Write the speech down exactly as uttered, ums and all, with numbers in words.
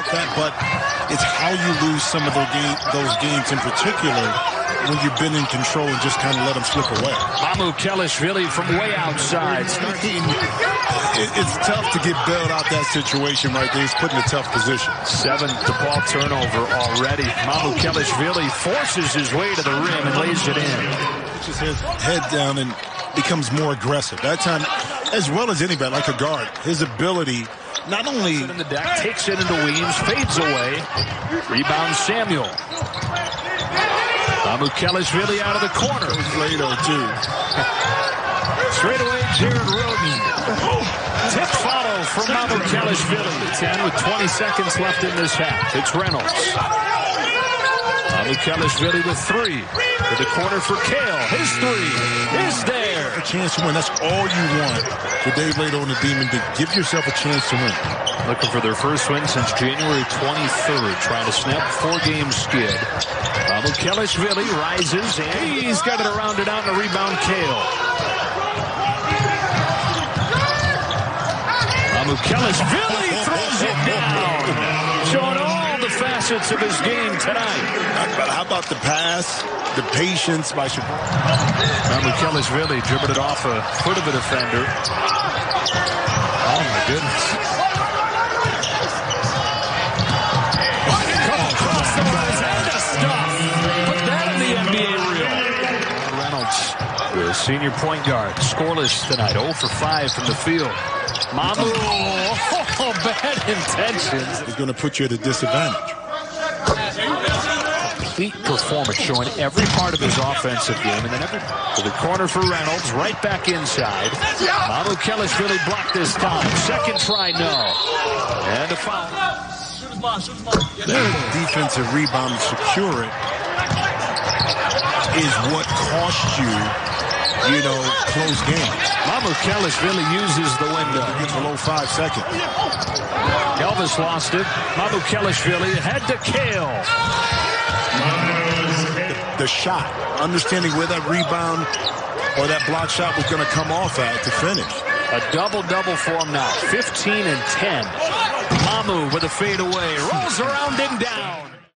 that, but it's how you lose some of those, game, those games in particular when you've been in control and just kind of let them slip away. Mamukelashvili from way outside. It, it's tough to get bailed out that situation right there. He's put in a tough position. Seventh ball turnover already. Mamukelashvili forces his way to the rim and lays it in. Puts his head down and becomes more aggressive. That time, as well as anybody, like a guard, his ability not only in the deck, takes it into Weems, fades away. Rebound Samuel. Mamukelashvili out of the corner. Later, too. Straight away, Jared Rhoden. Tip follow from Mamukelashvili. ten with twenty seconds left in this half. It's Reynolds. Mamukelashvili with three. To the corner for Kale. His three is there. A chance to win. That's all you want for Dave Leitao and the Demon, to give yourself a chance to win. Looking for their first win since January twenty-third. Trying to snap four-game skid. Mamukelashvili rises, and he's got it around and out, and a rebound, Kale. Mamukelashvili throws it down. Showing all the facets of his game tonight. How about the pass, the patience by Shakur? Mamukelashvili dribbled it off a foot of a defender. Oh, my goodness. The senior point guard, scoreless tonight, zero for five from the field. Mamu, oh, bad intentions. He's going to put you at a disadvantage. Complete performance, showing every part of his offensive game. And then every, to the corner for Reynolds, right back inside. Mamukelashvili blocked this time. Second try, no. And a foul. Their defensive rebound, secure it, is what cost you, you know, close games. Mamukelashvili uses the window. Get below five seconds. Elvis lost it. Mamukelashvili head to Kale. The, the shot, understanding where that rebound or that block shot was going to come off at to finish. A double-double for him now. fifteen and ten. Mamu with a fadeaway. Rolls around and down.